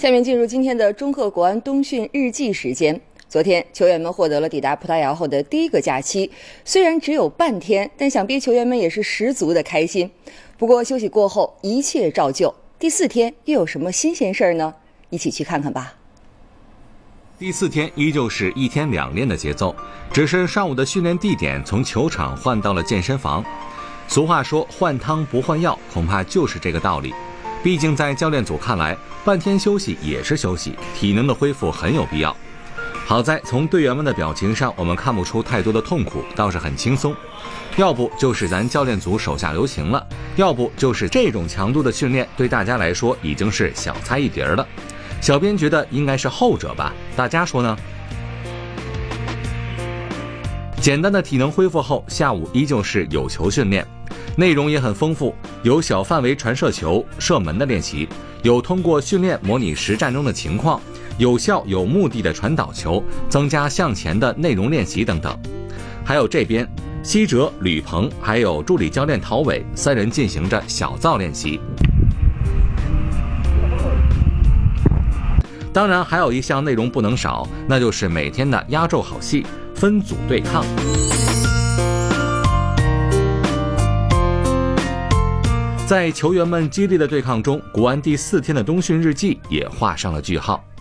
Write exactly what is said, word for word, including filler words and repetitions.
下面进入今天的中赫国安冬训日记时间。昨天，球员们获得了抵达葡萄牙后的第一个假期，虽然只有半天，但想必球员们也是十足的开心。不过休息过后，一切照旧。第四天又有什么新鲜事儿呢？一起去看看吧。 第四天依旧是一天两练的节奏，只是上午的训练地点从球场换到了健身房。俗话说换汤不换药，恐怕就是这个道理。毕竟在教练组看来，半天休息也是休息，体能的恢复很有必要。好在从队员们的表情上，我们看不出太多的痛苦，倒是很轻松。要不就是咱教练组手下留情了，要不就是这种强度的训练对大家来说已经是小菜一碟了。小编觉得应该是后者吧，大家说呢？简单的体能恢复后，下午依旧是有球训练，内容也很丰富，有小范围传射球、射门的练习，有通过训练模拟实战中的情况，有效有目的的传导球，增加向前的内容练习等等。还有这边，西哲、吕鹏还有助理教练陶伟三人进行着小灶练习。当然还有一项内容不能少，那就是每天的压轴好戏，分组对抗。在球员们激烈的对抗中，国安第四天的冬训日记也画上了句号。